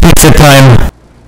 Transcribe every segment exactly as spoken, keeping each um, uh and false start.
Pizza time.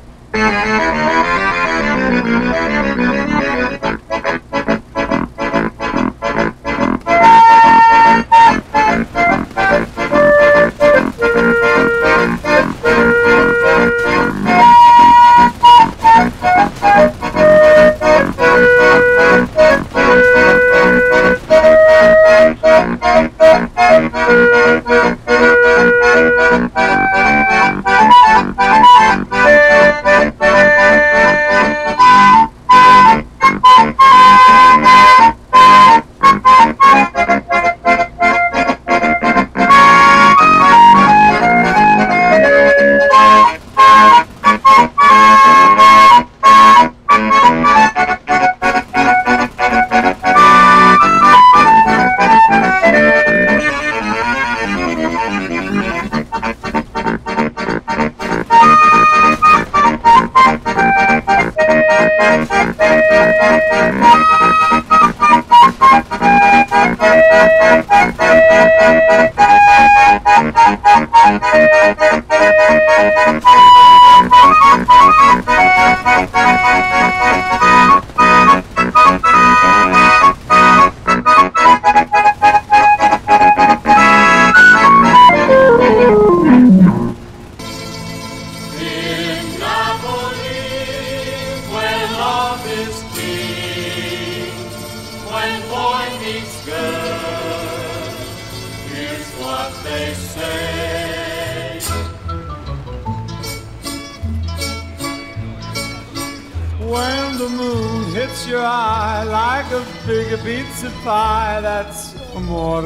When the moon hits your eye like a big pizza pie, that's amore.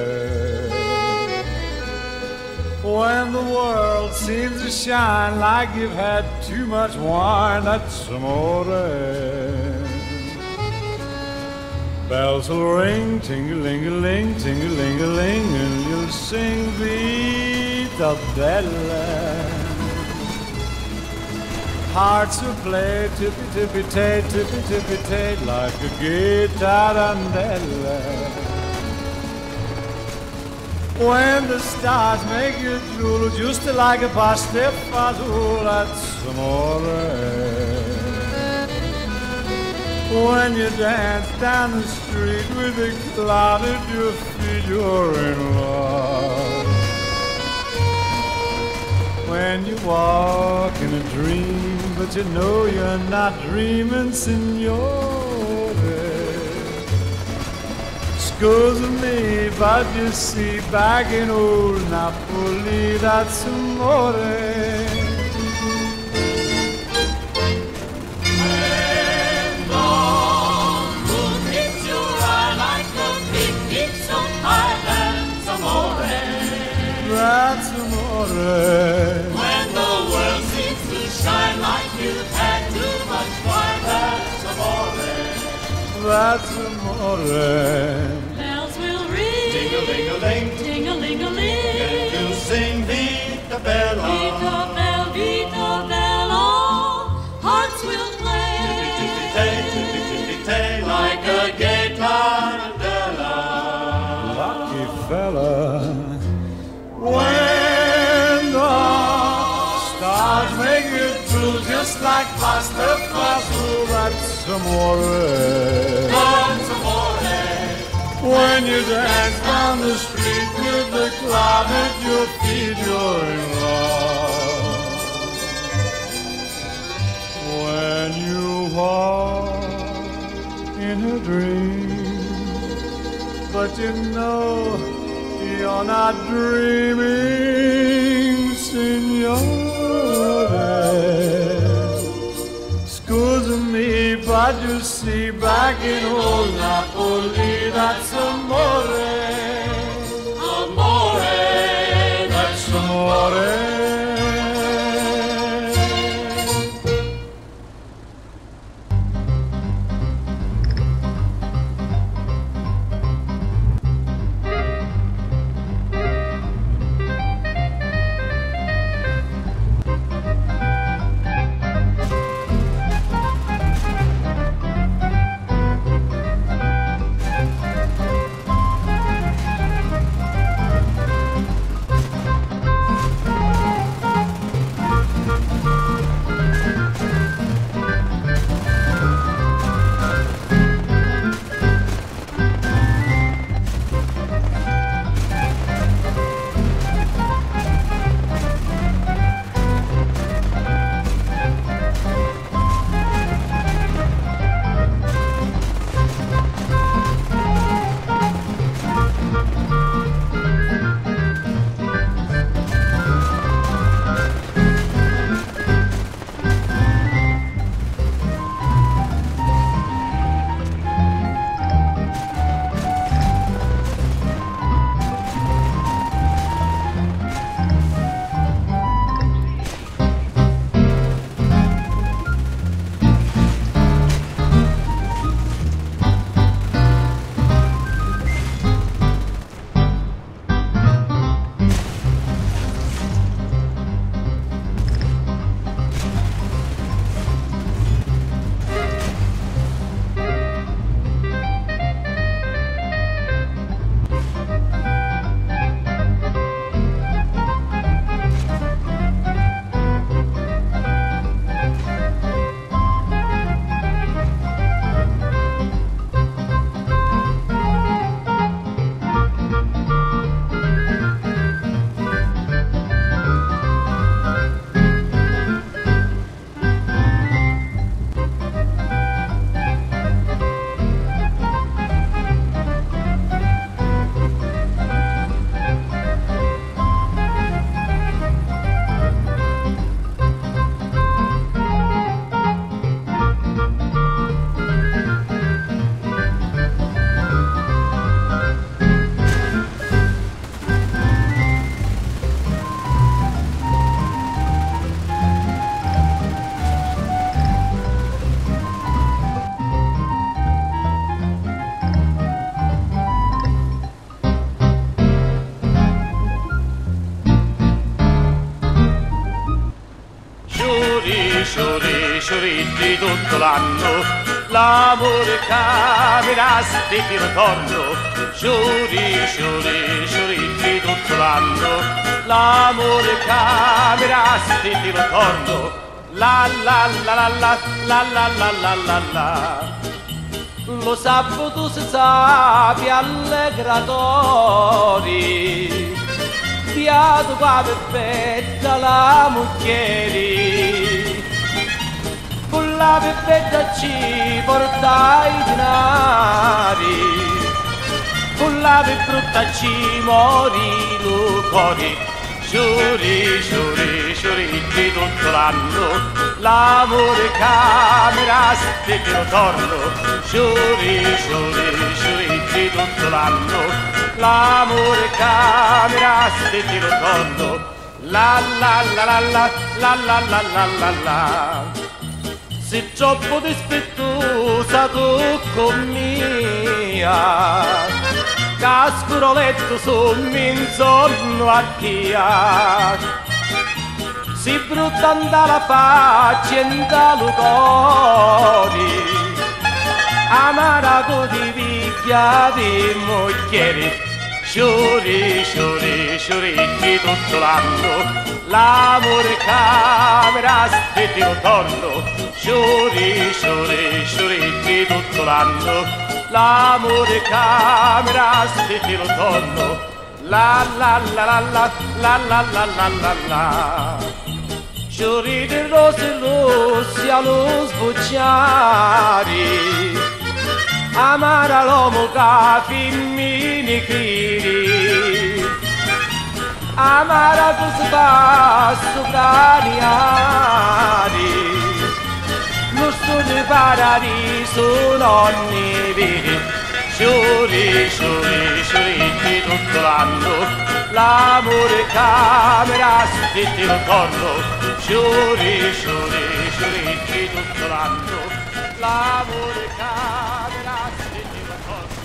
When the world seems to shine like you've had too much wine, that's amore. Bells will ring, ting-a-ling-a-ling, ting-a-ling-a-ling, and you'll sing Vita Bella. Hearts will play tippy-tippy-tay, tippy-tippy-tay, like a guitarandella. When the stars make you drool, just like a pasta fazool, that's amore. When you dance down the street with a cloud at your feet, you're in love. When you walk in a dream, but you know you're not dreaming, signore. Scusa me, but you see, back in old Napoli, that's amore. That's amore. When the world seems to shine like you've had too much wine, that's amore. That's amore. Bells will ring, Ting-a-ling-a-ling, ting-a-ling-a-ling, and you'll sing Vita Bella. Vita Bella, Vita Bella. Hearts will play, Tippy-tippy-tay, tippy-tippy-tay, like a gay tarantella. Lucky fella. When the stars make you drool, just like pasta fazool, that's amore. That's amore. When you dance down the street with the cloud at your feet, you're in love. When you walk in a dream, but you know you're not dreaming, signore. Scusa me, but you see, back in old Napoli, that's amore. Amore, That's amore. sciuri, sciuritti tutto l'anno, l'amore camera stetti ritorno, sciuri, sciuri, sciuritti tutto l'anno, l'amore camera stetti ritorno, la la la la la la la la la la la. Lo sabato si sapi allegratori, piato qua perfetta la mucchieri, con la perfetta ci porta i denari, con la più brutta ci mori lucori. Sciuri, sciuri, sciuritti tutto l'anno, l'amore camera stetti ritorno, sciuri, sciuri, sciuritti tutto l'anno, l'amore camera stetti ritorno, la la la la la la la la la la la. Se troppo dispettosa tu con mia, cascuro letto sommi insonno a chia, si brutta andava faccia in dalu cori, amarato di picchia di moglieri, sciuri, sciuri, sciuritti tutto l'anno, l'amore camera stetti ritorno, sciuri, sciuri, sciuritti tutto l'anno, l'amore camera stetti ritorno, la la la la la la la la la la la. Sciuri di rose rossi allo sbocciari, amara l'uomo che fimmini chiri, amara tu spasso caniari, lo studio paradiso nonni veri, sciuri, sciuri, sciuritti tutto l'anno, l'amore camera stetti ritorno, sciuri, sciuri, sciuritti tutto l'anno, l'amore camera stetti ritorno.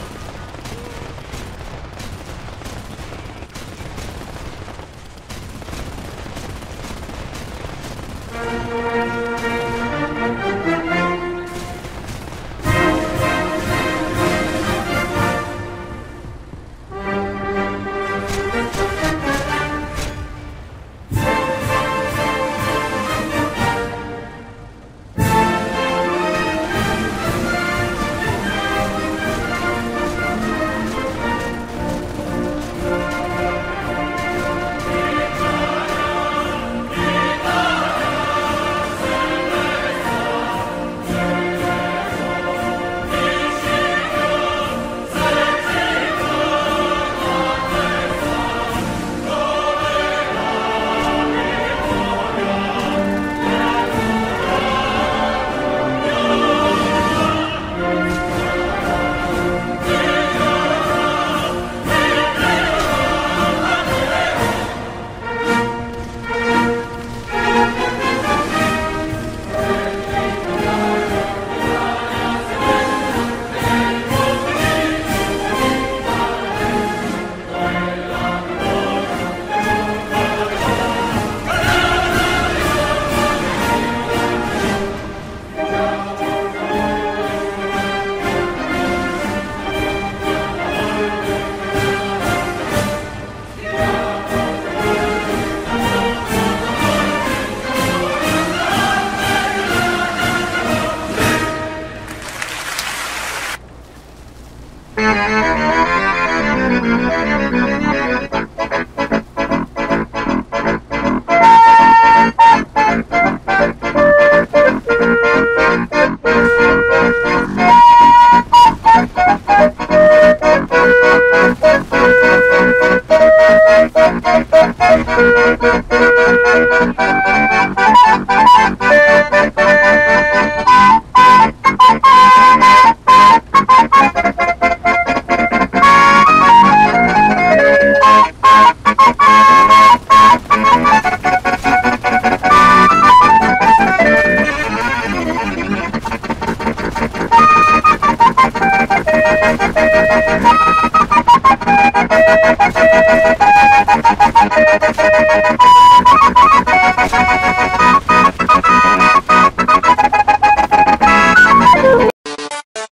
Thank you.